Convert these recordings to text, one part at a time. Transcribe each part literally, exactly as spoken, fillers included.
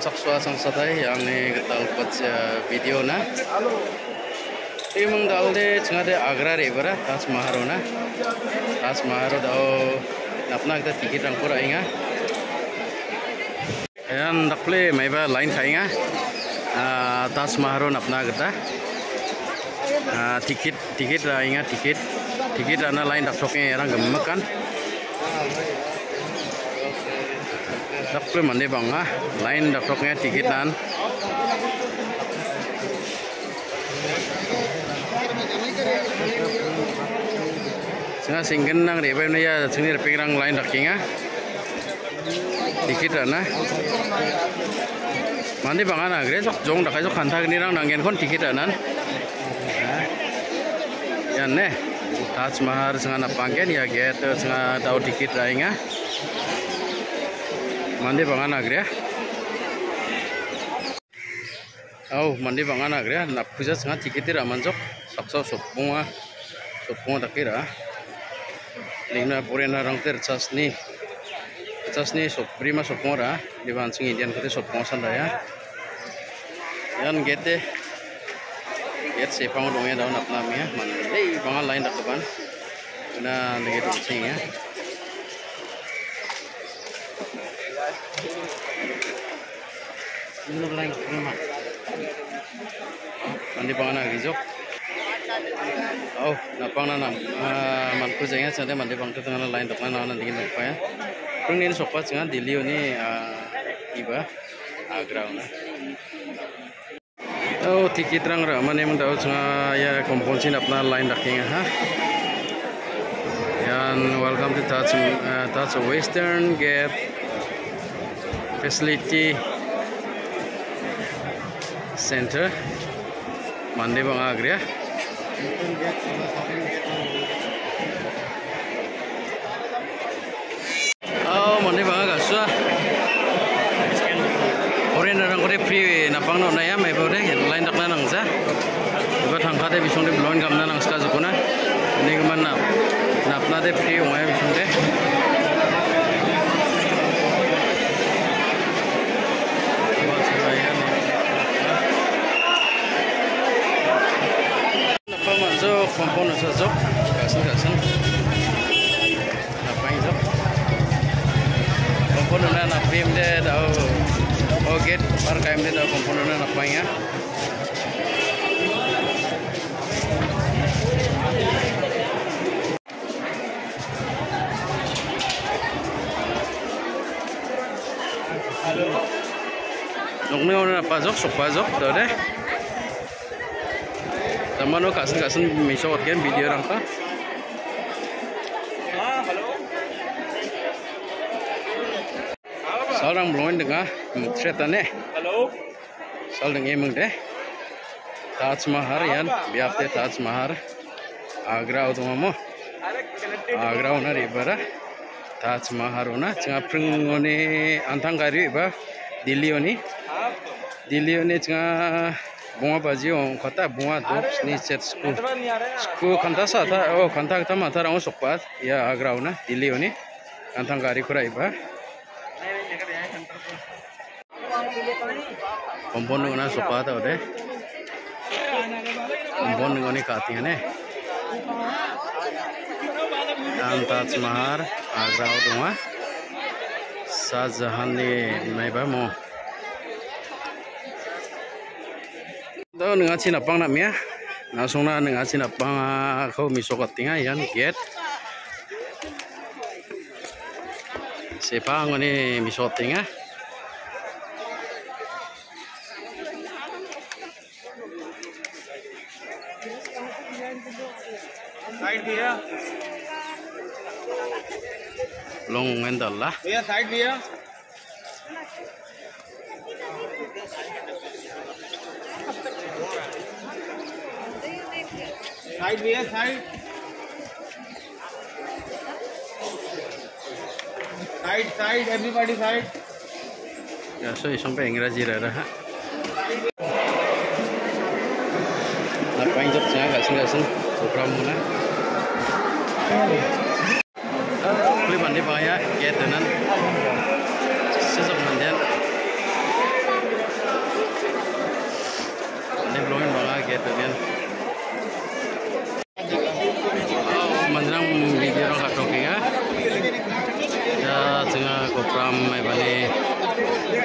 saksua sang satai yang ni ketal baca video na. Ini mengdal de cengat de Agra rebara Taj Mahal na. Taj Mahal dao napna kita tiket rang pura inga. Yang dakle maiba line khainga. Taj Mahal napna kita. Tiket tiket inga tiket tiket ana line dakoknya orang gemakan. Dakle mandi bangga line dakoknya tiketan. Sengaja singgen nang reba ni ya sini repirang line dakinga. Tiket ana. Mandi bangga na gre sok jong dakai sok kanta ni rang nangen kon tiket anan. Ya ne Taj Mahal sengaja napangken ya get sengaja tahu tiket lainnya. Mandi bangga na gre. Oh, mandi bangga na gre. Nap puja sengaja tiket raman sok saksa soppunga soppunga takira. Lingna purena rang ter chasni chasni sop prima sopmora diban sing Indian kete sopong sandaya yan gete get sepang dongya daun apnamia man ei bangal lain dakban na lagi tu sing ya ini lain prima mandi bangana gijok. Oh, napang na nam manku jengnya sante mandi bang tu tengah lain dokna na dingin apa ya. Kung ini sopat jangan Delhi ini iba Agra na. Oh, tiket rang raman emang tahu jangan ya komponsin apna lain dakinga ha. Yan welcome to Taj Taj Western Gate Facility Center. Mandi bang Agra. Oh, mandi bangga gasua. Orang orang kore free napang no na ya, mai bore line dak na nang sa. Iba thangka de bisong de bloin gam na nang ska jukuna. Ini keman nap nap na de free umay bisong de. Napang masuk komponen sosok gasan gasan. Napang itu. Komponen na pim de dao oget par kaim de dao komponen na napanya nokne ona pajok sok pajok dode tamano kasen kasen misot gen video rangka. Seorang belum dengar, ceritanya. Halo. Soal dengar emang deh. Taj Mahal yan, biar deh Taj Mahal. Agra itu mamo. Agra una ribara. Taj Mahal una. Cengar pringone antang kari iba. Delhi oni. Delhi oni cengar bunga baju om kata bunga dok ni set school. School kanta sa ta, oh kanta kita mata orang sokpat. Ya Agra una. Delhi oni. Antang kari kura iba. Kompon dengan sopa tu deh, kompon dengan ni kati ane. Taj Mahal Agra tu mah, Shahjahan ni maiba mo. Tu dengan cina pang namanya, langsung na dengan cina pang kau misok katinga yan get. Sepang ni misok tinga. Side भैया long mendal lah भैया side भैया side भैया side side side everybody side ya so sampai Inggris rara. Apa yang jok saya nggak sih nggak sih program mana? Beli mandi banyak, ya tenan. Sesok mandian.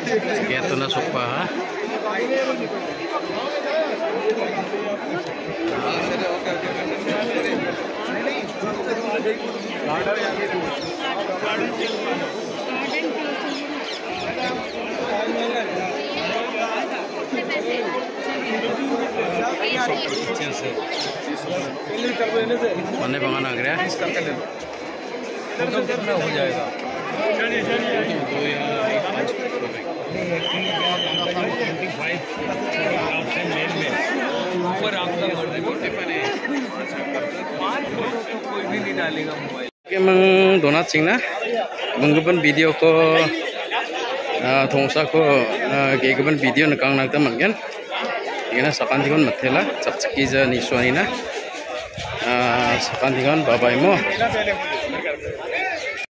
Gitu na sopa ha. Mana bangan agra? कितना हो जाएगा दो या एक पाँच ऊपर आपका कोई भी नहीं डालेगा mobile Emang donat sing na, menggunakan video ko, thongsa ko, kegunakan video nakang nagtaman kan, ini sakan tikon matela, capciki ja niswani na, sakan tikon babay mo.